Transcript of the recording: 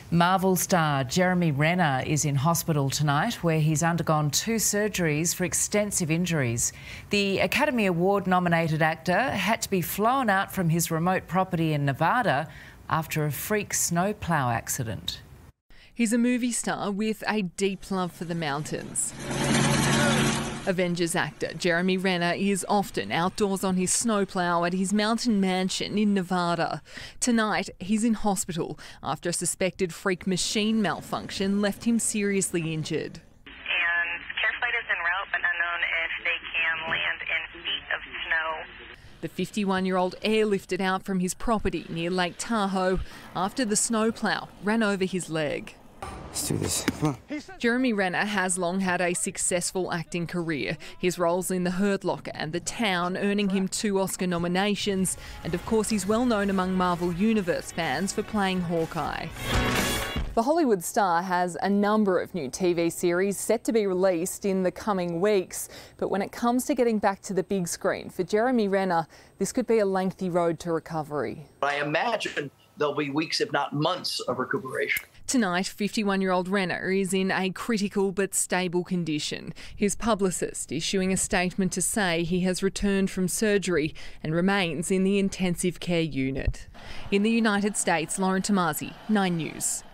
Marvel star Jeremy Renner is in hospital tonight, where he's undergone 2 surgeries for extensive injuries. The Academy Award-nominated actor had to be flown out from his remote property in Nevada after a freak snowplow accident. He's a movie star with a deep love for the mountains. Avengers actor Jeremy Renner is often outdoors on his snowplow at his mountain mansion in Nevada. Tonight, he's in hospital after a suspected freak machine malfunction left him seriously injured. And care flight is en route, but unknown if they can land in feet of snow. The 51-year-old airlifted out from his property near Lake Tahoe after the snowplow ran over his leg. Let's do this. Come on. Jeremy Renner has long had a successful acting career. His roles in The Hurt Locker and The Town earning him 2 Oscar nominations. And of course, he's well known among Marvel Universe fans for playing Hawkeye. The Hollywood star has a number of new TV series set to be released in the coming weeks. But when it comes to getting back to the big screen, for Jeremy Renner, this could be a lengthy road to recovery. I imagine there'll be weeks, if not months, of recuperation. Tonight, 51-year-old Renner is in a critical but stable condition. His publicist issuing a statement to say he has returned from surgery and remains in the intensive care unit. In the United States, Lauren Tomasi, 9 News.